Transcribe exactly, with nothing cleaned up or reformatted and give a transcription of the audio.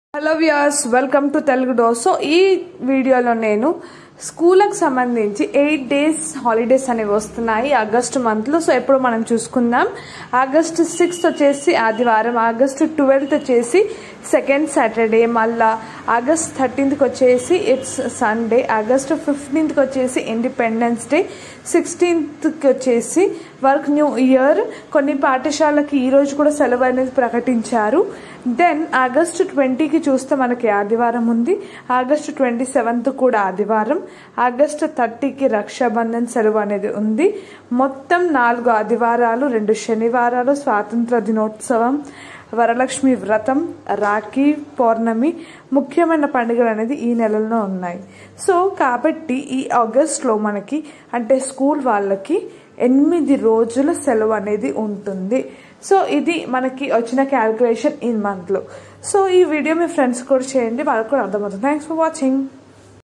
Hello viewers, welcome to Telugu dose. So ఈ వీడియోలో నేను స్కూల్కి సంబంధించి ఎయిట్ డేస్ హాలిడేస్ అనేవి వస్తున్నాయి ఆగస్ట్ మంత్లో. సో ఎప్పుడు మనం చూసుకుందాం. ఆగస్ట్ సిక్స్త్ వచ్చేసి ఆదివారం, ఆగస్ట్ ట్వెల్త్ వచ్చేసి సెకండ్ సాటర్డే, మళ్ళా ఆగస్ట్ థర్టీన్త్కి వచ్చేసి ఇట్స్ సండే, ఆగస్ట్ ఫిఫ్టీన్త్కి వచ్చేసి ఇండిపెండెన్స్ డే, సిక్స్టీన్త్కి వచ్చేసి వర్క్ న్యూ ఇయర్. కొన్ని పాఠశాలకి ఈరోజు కూడా సెలవు అనేది ప్రకటించారు. దెన్ ఆగస్ట్ ట్వంటీకి చూస్తే మనకి ఆదివారం ఉంది, ఆగస్ట్ ట్వంటీ సెవెంత్ కూడా ఆదివారం, ఆగస్ట్ థర్టీకి రక్షాబంధన్ సెలవు అనేది ఉంది. మొత్తం నాలుగు ఆదివారాలు, రెండు శనివారాలు, స్వాతంత్ర దినోత్సవం, వరలక్ష్మి వ్రతం, రాఖీ పౌర్ణమి, ముఖ్యమైన పండుగలు అనేది ఈ నెలలో ఉన్నాయి. సో కాబట్టి ఈ ఆగస్ట్లో మనకి అంటే స్కూల్ వాళ్ళకి ఎనిమిది రోజుల సెలవు అనేది ఉంటుంది. సో ఇది మనకి వచ్చిన క్యాల్కులేషన్ ఈ మంత్లో. సో ఈ వీడియో మీ ఫ్రెండ్స్ కూడా చేయండి, వాళ్ళకు కూడా అర్థమవుతుంది. Thanks for watching.